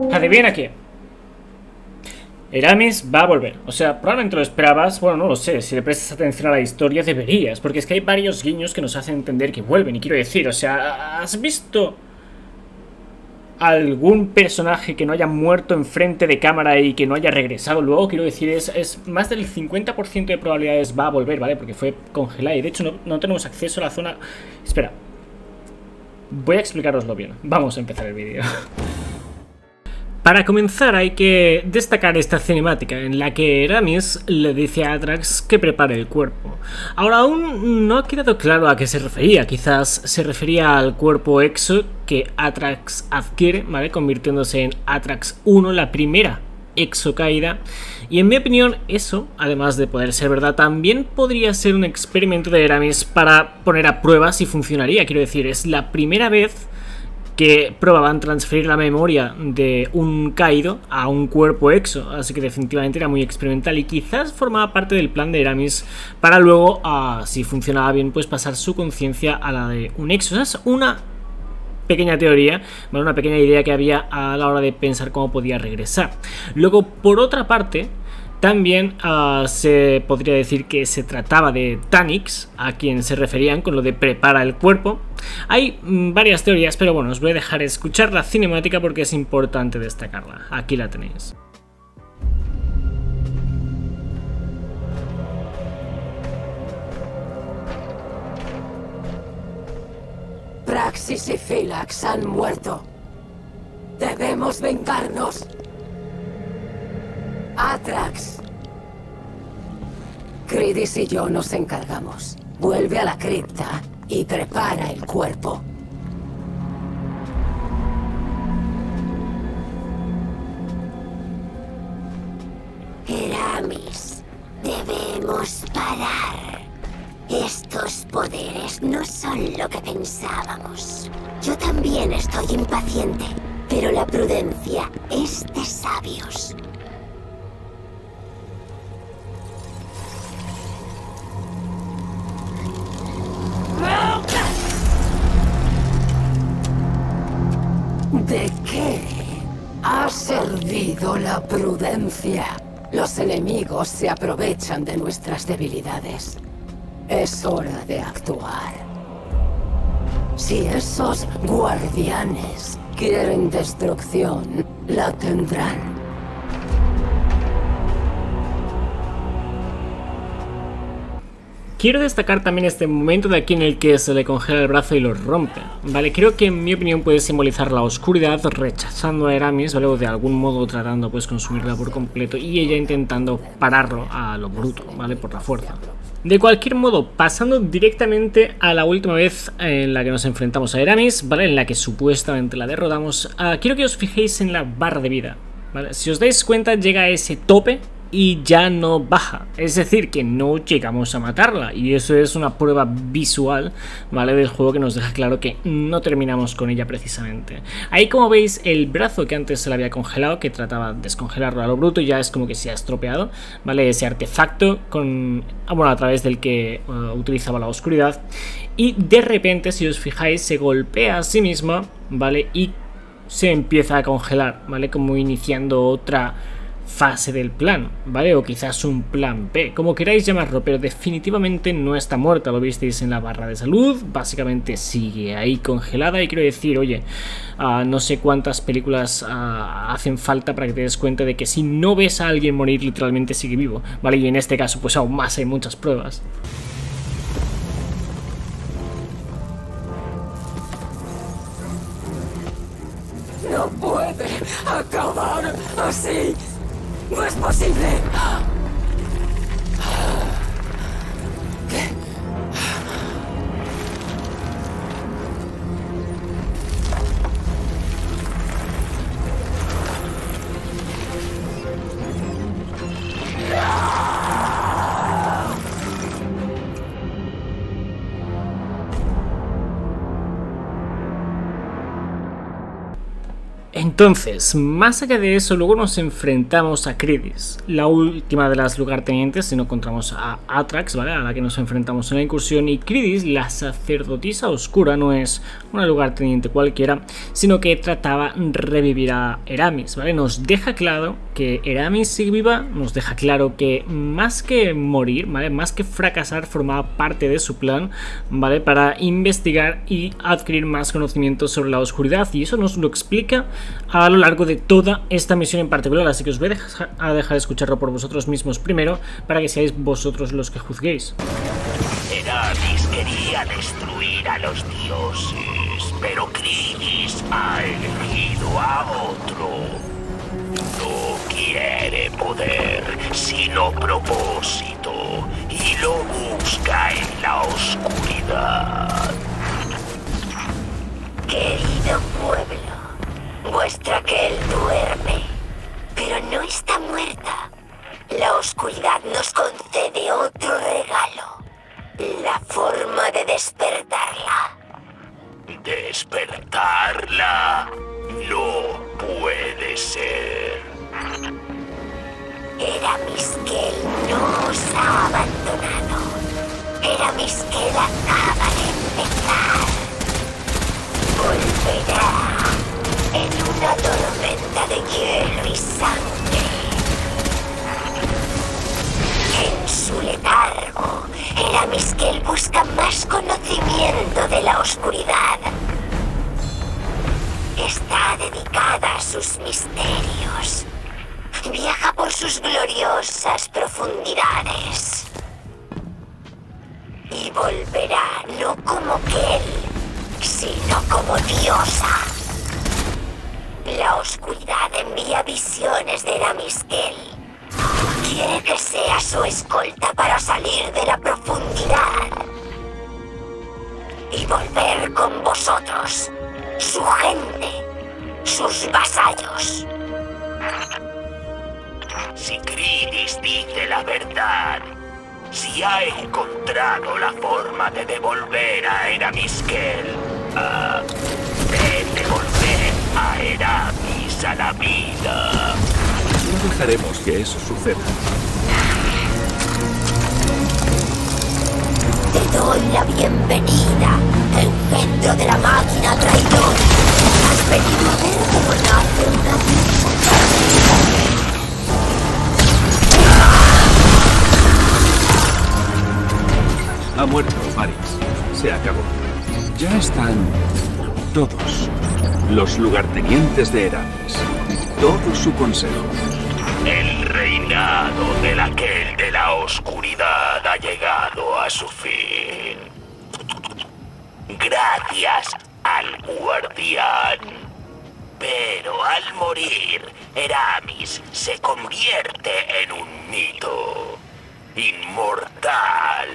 Adivina qué. Eramis va a volver. O sea, probablemente lo esperabas. Bueno, no lo sé. Si le prestas atención a la historia deberías. Porque es que hay varios guiños que nos hacen entender que vuelven. Y quiero decir, o sea, ¿has visto algún personaje que no haya muerto enfrente de cámara y que no haya regresado luego? Quiero decir, es más del 50% de probabilidades va a volver, ¿vale? Porque fue congelada y de hecho no tenemos acceso a la zona... Espera. Voy a explicaroslo bien. Vamos a empezar el vídeo. Para comenzar hay que destacar esta cinemática en la que Eramis le dice a Atrax que prepare el cuerpo. Ahora aún no ha quedado claro a qué se refería, quizás se refería al cuerpo Exo que Atrax adquiere, ¿vale? Convirtiéndose en Atrax 1, la primera Exo caída. Y en mi opinión eso, además de poder ser verdad, también podría ser un experimento de Eramis para poner a prueba si funcionaría. Quiero decir, es la primera vez que probaban transferir la memoria de un caído a un cuerpo Exo, así que definitivamente era muy experimental y quizás formaba parte del plan de Eramis para luego, si funcionaba bien, pues pasar su conciencia a la de un Exo. Esa es una pequeña teoría, bueno, una pequeña idea que había a la hora de pensar cómo podía regresar. Luego, por otra parte, también se podría decir que se trataba de Tanix, a quien se referían con lo de prepara el cuerpo. Hay varias teorías, pero bueno, os voy a dejar escuchar la cinemática porque es importante destacarla. Aquí la tenéis. Praxis y Phylax han muerto. Debemos vengarnos. Atrax. Cridis y yo nos encargamos. Vuelve a la cripta y prepara el cuerpo. Eramis, debemos parar. Estos poderes no son lo que pensábamos. Yo también estoy impaciente, pero la prudencia es de sabios. ¿De qué ha servido la prudencia? Los enemigos se aprovechan de nuestras debilidades. Es hora de actuar. Si esos guardianes quieren destrucción, la tendrán. Quiero destacar también este momento de aquí en el que se le congela el brazo y lo rompe, ¿vale? Creo que en mi opinión puede simbolizar la oscuridad rechazando a Eramis, ¿vale? O de algún modo tratando pues consumirla por completo y ella intentando pararlo a lo bruto, ¿vale? Por la fuerza. De cualquier modo, pasando directamente a la última vez en la que nos enfrentamos a Eramis, ¿vale? En la que supuestamente la derrotamos, quiero que os fijéis en la barra de vida, ¿vale? Si os dais cuenta llega a ese tope y ya no baja, es decir, que no llegamos a matarla y eso es una prueba visual, ¿vale? Del juego que nos deja claro que no terminamos con ella precisamente. Ahí como veis el brazo que antes se le había congelado, que trataba de descongelarlo a lo bruto, ya es como que se ha estropeado, ¿vale? Ese artefacto con, bueno, a través del que utilizaba la oscuridad y de repente, si os fijáis, se golpea a sí misma, ¿vale? Y se empieza a congelar, ¿vale? Como iniciando otra fase del plan, ¿vale? O quizás un plan B, como queráis llamarlo, pero definitivamente no está muerta, lo visteis en la barra de salud, básicamente sigue ahí congelada y quiero decir, oye, no sé cuántas películas hacen falta para que te des cuenta de que si no ves a alguien morir, literalmente sigue vivo, ¿vale? Y en este caso, pues aún más hay muchas pruebas. No puede acabar así. ¡No es posible! ¿Qué? Entonces, más allá de eso, luego nos enfrentamos a Cridis, la última de las lugartenientes, si no encontramos a Atrax, ¿vale? A la que nos enfrentamos en la incursión. Y Cridis, la sacerdotisa oscura, no es una lugarteniente cualquiera, sino que trataba de revivir a Eramis, ¿vale? Nos deja claro que Eramis sigue viva, nos deja claro que más que morir, ¿vale? Más que fracasar, formaba parte de su plan, ¿vale? Para investigar y adquirir más conocimientos sobre la oscuridad, y eso nos lo explica a lo largo de toda esta misión en particular, así que os voy a dejar escucharlo por vosotros mismos primero, para que seáis vosotros los que juzguéis. Eramis quería destruir a los dioses, pero Cridis ha elegido a otro. No quiere poder, sino propósito, y lo busca en la oscuridad. Querido pueblo, vuestra Kel duerme, pero no está muerta. La oscuridad nos concede otro regalo, la forma de despertarla. ¿Despertarla? No puede ser. Eramis Kel no os ha abandonado. Eramis Kel acaba de empezar. Volverá en una tormenta de hielo y sangre. En su letargo, Eramis Kel busca más conocimiento de la oscuridad. Está dedicada a sus misterios. Viaja por sus gloriosas profundidades. Y volverá no como Kel, sino como diosa. La oscuridad envía visiones de Eramis Kel. Quiere que sea su escolta para salir de la profundidad y volver con vosotros, su gente, sus vasallos. Si Cridis dice la verdad, si ha encontrado la forma de devolver a Eramis Kel, de devolver a Eramis a la vida. No dejaremos que eso suceda. Te doy la bienvenida, engendro de la máquina traidor. Has venido a ver cómo nace una diosa. Ha muerto Varys. Se acabó. Ya están todos los lugartenientes de Eramis. Todo su consejo. El reinado de la Kel de la oscuridad ha llegado a su fin. Gracias al guardián. Pero al morir, Eramis se convierte en un mito. Inmortal.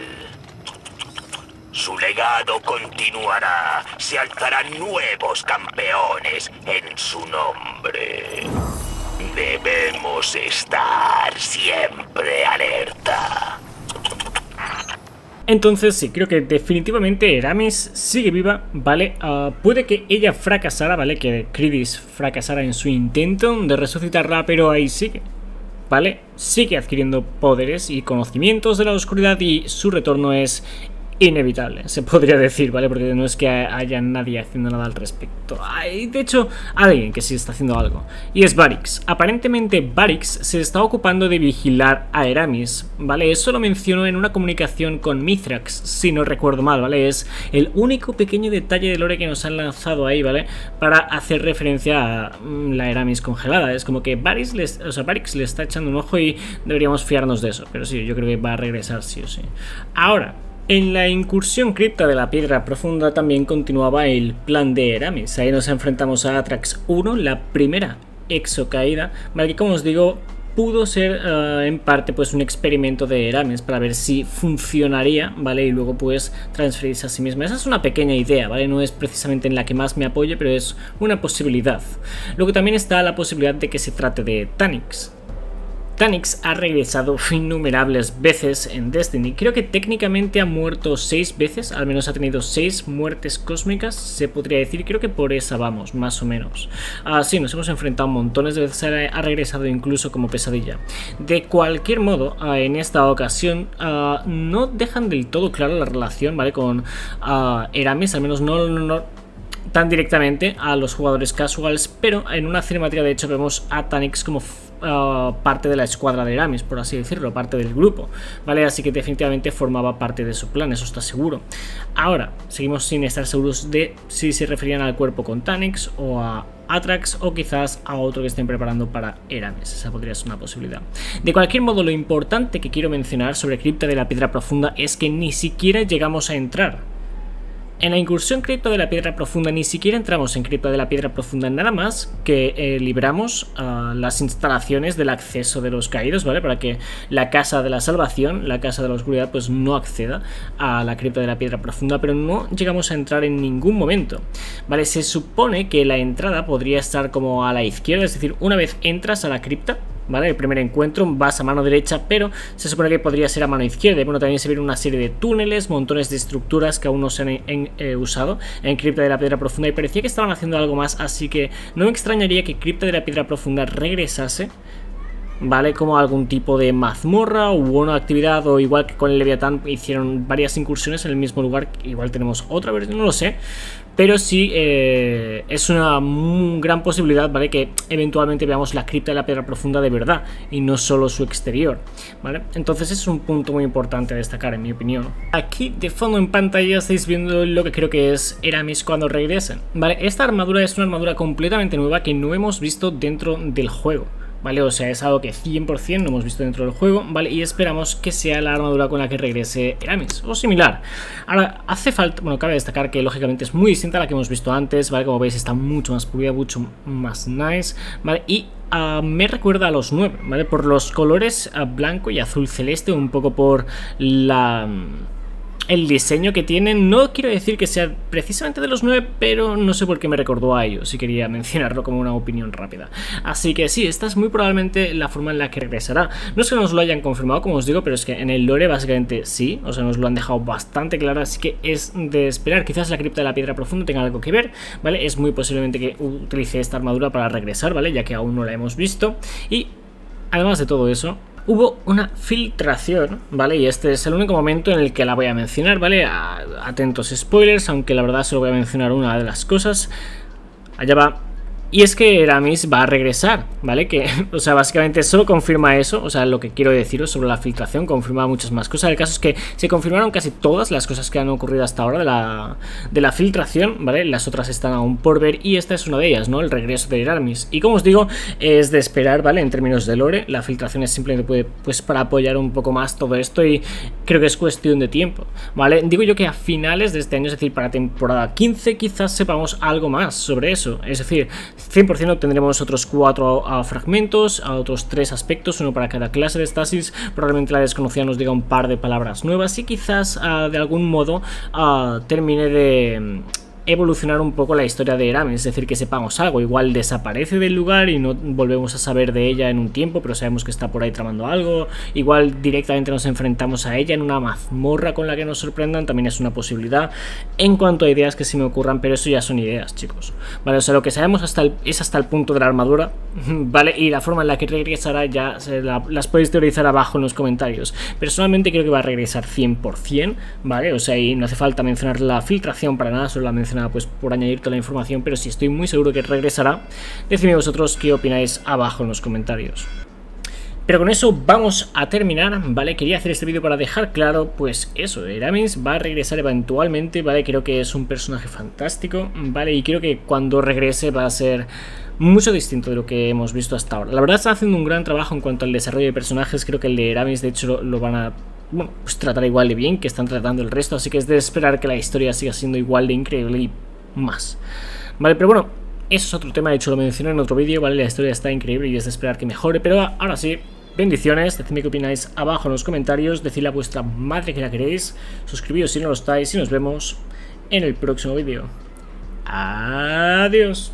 Su legado continuará. Se alzarán nuevos campeones en su nombre. Debemos estar siempre alerta. Entonces sí, creo que definitivamente Eramis sigue viva, ¿vale? Puede que ella fracasara, ¿vale? Que Cridis fracasara en su intento de resucitarla, pero ahí sigue, ¿vale? Sigue adquiriendo poderes y conocimientos de la oscuridad y su retorno es inevitable, se podría decir, ¿vale? Porque no es que haya nadie haciendo nada al respecto. Hay, de hecho, alguien que sí está haciendo algo, y es Varys. Aparentemente Varys se está ocupando de vigilar a Eramis, ¿vale? Eso lo mencionó en una comunicación con Mithrax, si no recuerdo mal, ¿vale? Es el único pequeño detalle de lore que nos han lanzado ahí, ¿vale? Para hacer referencia a la Eramis congelada. Es como que Varys le está echando un ojo y deberíamos fiarnos de eso, pero sí, yo creo que va a regresar sí o sí. Ahora, en la incursión cripta de la piedra profunda también continuaba el plan de Eramis. Ahí nos enfrentamos a Atrax 1, la primera exocaída, ¿vale? Que como os digo, pudo ser en parte pues un experimento de Eramis para ver si funcionaría, ¿vale? Y luego pues transferirse a sí misma. Esa es una pequeña idea, ¿vale? No es precisamente en la que más me apoye, pero es una posibilidad. Luego también está la posibilidad de que se trate de Tanix. Taniks ha regresado innumerables veces en Destiny. Creo que técnicamente ha muerto 6 veces, al menos ha tenido 6 muertes cósmicas, se podría decir. Creo que por esa vamos, más o menos. Sí, nos hemos enfrentado montones de veces, ha regresado incluso como pesadilla. De cualquier modo, en esta ocasión no dejan del todo clara la relación, ¿vale? Con Eramis, al menos no tan directamente a los jugadores casuals, pero en una cinemática de hecho vemos a Taniks como parte de la escuadra de Eramis, por así decirlo, parte del grupo, ¿vale? Así que definitivamente formaba parte de su plan, eso está seguro. Ahora, seguimos sin estar seguros de si se referían al cuerpo con Taniks o a Atrax o quizás a otro que estén preparando para Eramis. Esa podría ser una posibilidad. De cualquier modo, lo importante que quiero mencionar sobre Cripta de la Piedra Profunda es que ni siquiera llegamos a entrar. En la incursión Cripta de la Piedra Profunda ni siquiera entramos en Cripta de la Piedra Profunda, nada más que libramos las instalaciones del acceso de los caídos, ¿vale? Para que la Casa de la Salvación, la Casa de la Oscuridad, pues no acceda a la Cripta de la Piedra Profunda, pero no llegamos a entrar en ningún momento, ¿vale? Se supone que la entrada podría estar como a la izquierda, es decir, una vez entras a la cripta, ¿vale? El primer encuentro vas a mano derecha, pero se supone que podría ser a mano izquierda. Bueno, también se ven una serie de túneles, montones de estructuras que aún no se han usado en Cripta de la Piedra Profunda y parecía que estaban haciendo algo más, así que no me extrañaría que Cripta de la Piedra Profunda regresase, ¿vale? Como algún tipo de mazmorra u una actividad, o igual que con el Leviatán hicieron varias incursiones en el mismo lugar, igual tenemos otra versión, no lo sé. Pero sí, es una gran posibilidad, ¿vale? Que eventualmente veamos la Cripta de la Piedra Profunda de verdad y no solo su exterior, ¿vale? Entonces es un punto muy importante a destacar, en mi opinión. Aquí de fondo en pantalla estáis viendo lo que creo que es Eramis cuando regresen, ¿vale? Esta armadura es una armadura completamente nueva que no hemos visto dentro del juego, ¿vale? O sea, es algo que 100% no hemos visto dentro del juego, ¿vale? Y esperamos que sea la armadura con la que regrese Eramis, o similar. Ahora, hace falta, bueno, cabe destacar que lógicamente es muy distinta a la que hemos visto antes, ¿vale? Como veis está mucho más pulida, mucho más nice, ¿vale? Y me recuerda a los 9, ¿vale? Por los colores blanco y azul celeste, un poco por el diseño que tienen. No quiero decir que sea precisamente de los 9, pero no sé por qué me recordó a ellos, y quería mencionarlo como una opinión rápida. Así que sí, esta es muy probablemente la forma en la que regresará. No es que nos lo hayan confirmado, como os digo, pero es que en el lore básicamente sí, o sea, nos lo han dejado bastante claro, así que es de esperar. Quizás la Cripta de la Piedra Profunda tenga algo que ver, ¿vale? Es muy posiblemente que utilice esta armadura para regresar, ¿vale? Ya que aún no la hemos visto. Y además de todo eso, hubo una filtración, ¿vale? Y este es el único momento en el que la voy a mencionar, ¿vale? Atentos spoilers, aunque la verdad solo voy a mencionar una de las cosas. Allá va. Y es que Eramis va a regresar, ¿vale? Que, o sea, básicamente solo confirma eso. O sea, lo que quiero deciros sobre la filtración confirma muchas más cosas. El caso es que se confirmaron casi todas las cosas que han ocurrido hasta ahora de la filtración, ¿vale? Las otras están aún por ver y esta es una de ellas, ¿no? El regreso de Eramis. Y como os digo, es de esperar, ¿vale? En términos de lore, la filtración es simplemente pues para apoyar un poco más todo esto y creo que es cuestión de tiempo, ¿vale? Digo yo que a finales de este año, es decir, para temporada 15, quizás sepamos algo más sobre eso. Es decir, 100% obtendremos otros 4 fragmentos, a otros 3 aspectos, uno para cada clase de estasis. Probablemente la desconocida nos diga un par de palabras nuevas y quizás de algún modo termine de evolucionar un poco la historia de Eramis, es decir, que sepamos algo. Igual desaparece del lugar y no volvemos a saber de ella en un tiempo, pero sabemos que está por ahí tramando algo. Igual directamente nos enfrentamos a ella en una mazmorra con la que nos sorprendan, también es una posibilidad. En cuanto a ideas que se me ocurran, pero eso ya son ideas, chicos, vale. O sea, lo que sabemos es hasta el punto de la armadura, vale, y la forma en la que regresará ya las podéis teorizar abajo en los comentarios. Personalmente creo que va a regresar 100%, vale. O sea, y no hace falta mencionar la filtración para nada, solo la mencionaba pues por añadir toda la información, pero sí estoy muy seguro que regresará. Decidme vosotros qué opináis abajo en los comentarios. Pero con eso vamos a terminar, ¿vale? Quería hacer este vídeo para dejar claro, pues eso, Eramis va a regresar eventualmente, ¿vale? Creo que es un personaje fantástico, ¿vale? Y creo que cuando regrese va a ser mucho distinto de lo que hemos visto hasta ahora. La verdad están haciendo un gran trabajo en cuanto al desarrollo de personajes. Creo que el de Eramis, de hecho, lo van a pues tratar igual de bien que están tratando el resto, así que es de esperar que la historia siga siendo igual de increíble y más, ¿vale? Pero bueno, eso es otro tema, de hecho lo mencioné en otro vídeo, ¿vale? La historia está increíble y es de esperar que mejore, pero ahora sí, bendiciones, decidme qué opináis abajo en los comentarios, decidle a vuestra madre que la queréis, suscribíos si no lo estáis y nos vemos en el próximo vídeo. Adiós.